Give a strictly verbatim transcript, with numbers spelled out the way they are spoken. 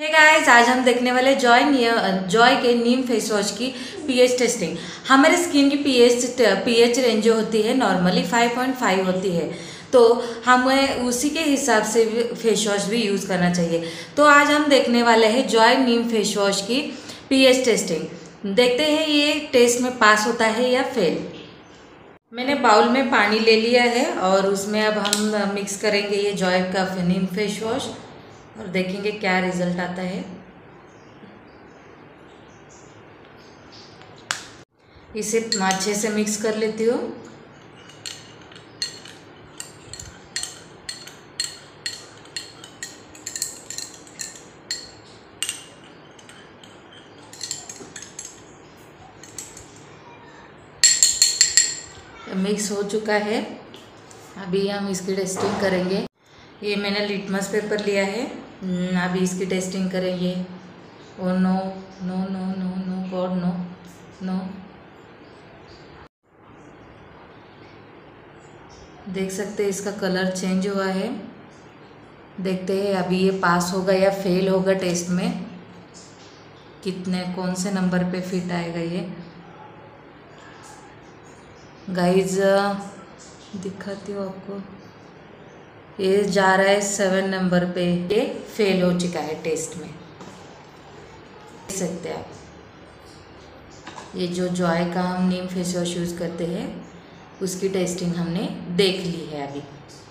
Hey guys, आज हम देखने वाले जॉय जॉय के नीम फेस वॉश की पीएच टेस्टिंग। हमारे स्किन की पीएच पीएच रेंज जो होती है नॉर्मली फाइव पॉइंट फाइव होती है, तो हमें उसी के हिसाब से फेस वॉश भी यूज़ करना चाहिए। तो आज हम देखने वाले हैं जॉय नीम फेस वॉश की पीएच टेस्टिंग। देखते हैं ये टेस्ट में पास होता है या फेल। मैंने बाउल में पानी ले लिया है और उसमें अब हम मिक्स करेंगे ये जॉय का नीम फेस वॉश और देखेंगे क्या रिजल्ट आता है। इसे अच्छे से मिक्स कर लेती हूँ। मिक्स हो चुका है, अभी हम इसकी टेस्टिंग करेंगे। ये मैंने लिटमस पेपर लिया है, अभी इसकी टेस्टिंग करेंगे। Oh no no no no no God no no. देख सकते हैं इसका कलर चेंज हुआ है। देखते हैं अभी ये पास होगा या फेल होगा टेस्ट में, कितने कौन से नंबर पे फिट आएगा ये। गाइज दिखाती हूँ आपको, ये जा रहा है सेवन नंबर पे, ये फेल हो चुका है टेस्ट में। देख सकते हैं आप, ये जो जॉय का हम नीम फेस वॉश यूज़ करते हैं उसकी टेस्टिंग हमने देख ली है अभी।